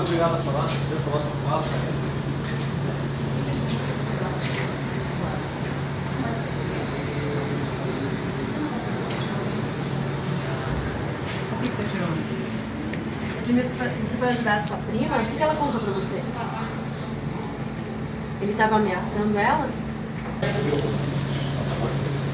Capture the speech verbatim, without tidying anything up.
obrigado a falar. Se você falar, você fala. O que você tirou? Você foi ajudar a sua prima? O que ela contou pra você? Ele estava ameaçando ela?